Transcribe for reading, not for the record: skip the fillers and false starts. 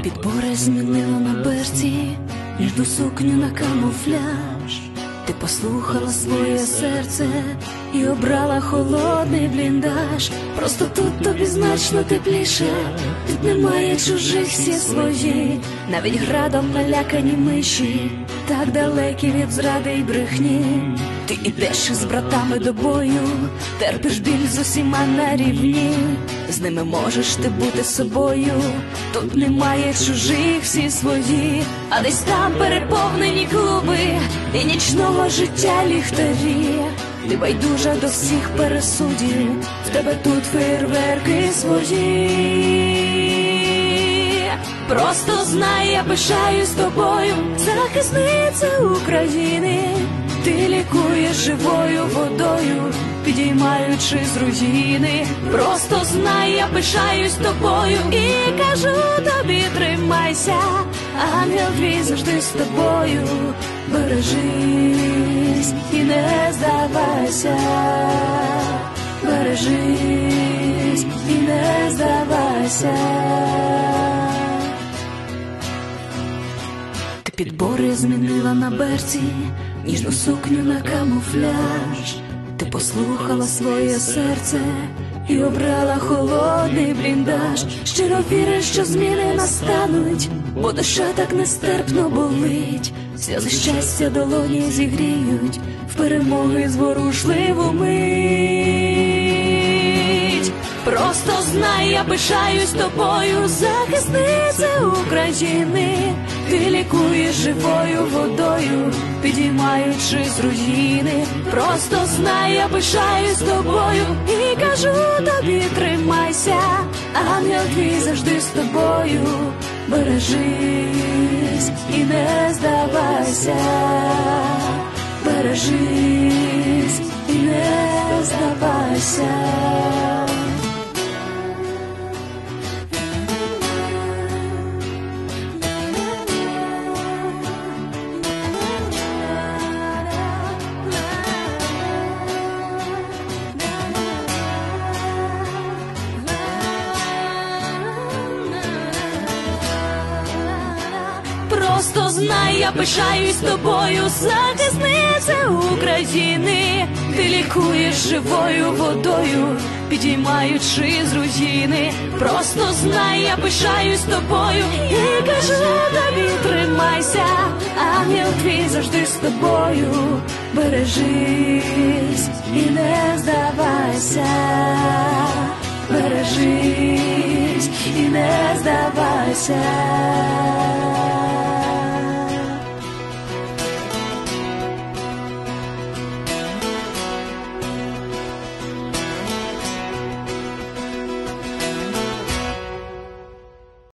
Підбори змінила на берці, ніжну сукню на камуфляж. Ти послухала своє серце і обрала холодний бліндаж. Просто тут тобі значно тепліше, тут немає чужих, всі свої. Навіть градом налякані миші, так далекі від зради й брехні. Ти ідеш із братами до бою, терпиш біль з усіма на рівні. З ними можеш ти бути собою, тут немає чужих, всі свої. А десь там переповнені клуби і нічного життя ліхтарі. Ти байдужа до всіх пересудів, в тебе тут фейерверки свої. Просто знай, я пишаюсь тобою, захисниця України. Ти лікуєш живою водою, підіймаючи з руїни. Просто знай, я пишаюсь тобою і кажу тобі, тримайся. Ангел твій завжди з тобою, бережись і не здавайся. Бережись і не здавайся. Ти підбори змінила на берці, ніжну сукню на камуфляж. Ти послухала своє серце і обрала холодний бліндаж. Щиро віриш, що зміни настануть, бо душа так нестерпно болить. Сльози щастя долоні зігріють в перемоги зворушливу мить. Просто знай, я пишаюсь тобою, захисниця України. Ти лікуєш живою водою, підіймаючи з руїни. Просто знай, я пишаюсь тобою і кажу тобі, тримайся. Ангел твій завжди з тобою, бережись і не здавайся. Бережись і не здавайся. Просто знай, я пишаюсь тобою, захисниця України. Ти лікуєш живою водою, підіймаючи з руїни. Просто знай, я пишаюсь тобою і кажу тобі, тримайся. Ангел твій завжди з тобою, бережись і не здавайся. Бережись і не здавайся.